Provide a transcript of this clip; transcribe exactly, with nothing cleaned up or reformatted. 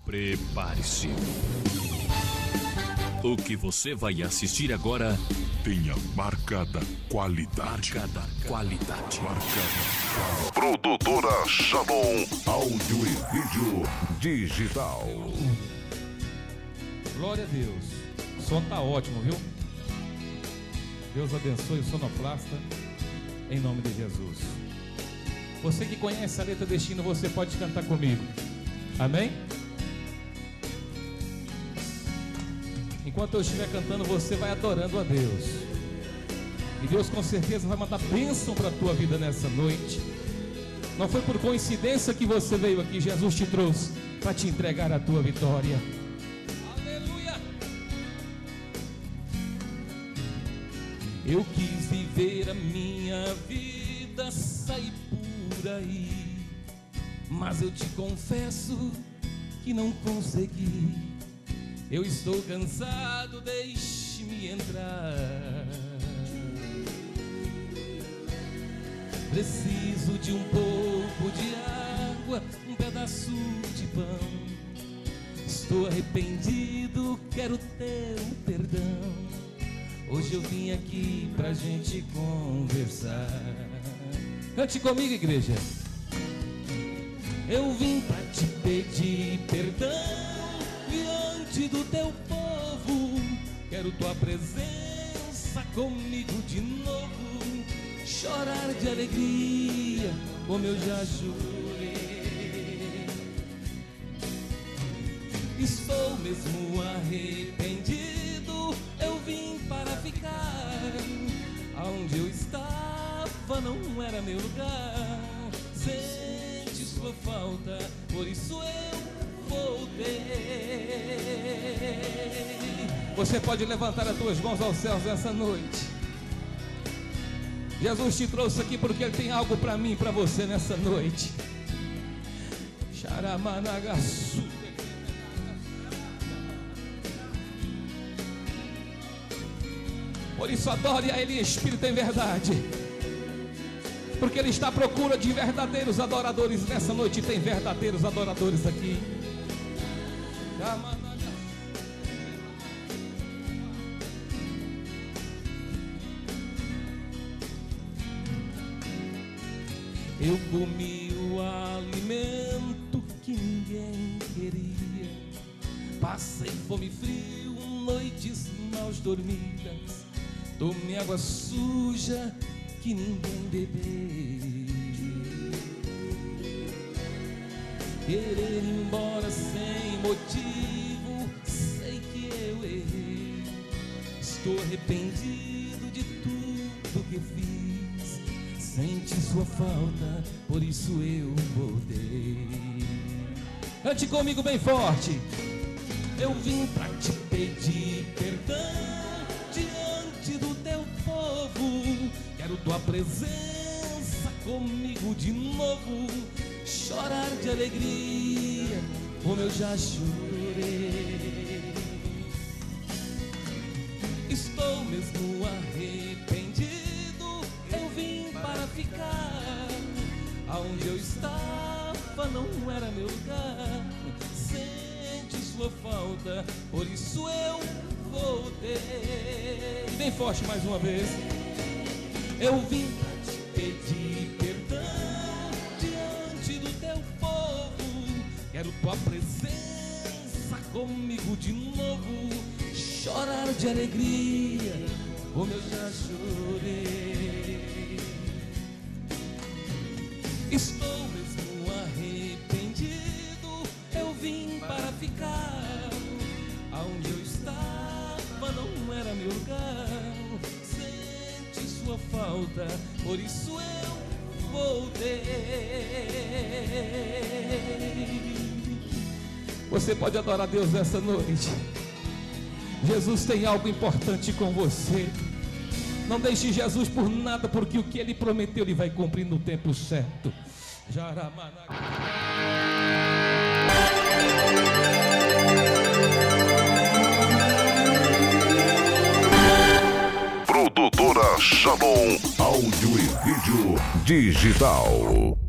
Prepare-se. O que você vai assistir agora tem a marca da qualidade. Marca da qualidade. Marca. Produtora Shalom Áudio e Vídeo Digital. Glória a Deus. O som tá ótimo, viu? Deus abençoe o sonoplasta, em nome de Jesus. Você que conhece a letra Destino, você pode cantar comigo. Amém? Enquanto eu estiver cantando, você vai adorando a Deus. E Deus com certeza vai mandar bênção para a tua vida nessa noite. Não foi por coincidência que você veio aqui. Jesus te trouxe para te entregar a tua vitória. Aleluia! Eu quis viver a minha vida, sair por aí, mas eu te confesso que não consegui. Eu estou cansado, deixe-me entrar. Preciso de um pouco de água, um pedaço de pão. Estou arrependido, quero teu perdão. Hoje eu vim aqui pra gente conversar. Cante comigo, igreja. Eu vim pra te pedir perdão diante do teu povo, quero tua presença comigo de novo, chorar de alegria, como eu já jurei. Estou mesmo arrependido, eu vim para ficar. Aonde eu estava não era meu lugar. Sente sua falta, por isso eu voltei. Você pode levantar as tuas mãos aos céus nessa noite. Jesus te trouxe aqui porque Ele tem algo para mim e para você nessa noite. Xaramanagaçu. Por isso adore a Ele em espírito e em verdade, porque Ele está à procura de verdadeiros adoradores nessa noite. Tem verdadeiros adoradores aqui. Eu comi o alimento que ninguém queria. Passei fome e frio, noites mal dormidas. Tomei água suja que ninguém bebeu. Querer ir embora sem motivo, sei que eu errei. Estou arrependido de tudo que fiz. Sente sua falta, por isso eu voltei. Cante comigo bem forte. Eu vim pra te pedir perdão diante do teu povo. Quero tua presença comigo de novo, chorar de alegria, como eu já chorei. Estou mesmo arrependido, eu vim para ficar. Aonde eu estava não era meu lugar. Sente sua falta, por isso eu voltei. Bem forte mais uma vez. Eu vim pra te pedir perdão diante do teu povo. Quero tua presença comigo de novo, chorar de alegria, como eu já chorei. Estou mesmo arrependido, eu vim para ficar. Aonde eu estava não era meu lugar. Sente sua falta, por isso eu voltei. Você pode adorar a Deus nessa noite. Jesus tem algo importante com você. Não deixe Jesus por nada, porque o que Ele prometeu Ele vai cumprir no tempo certo. Produtora Shalom Áudio e Vídeo Digital.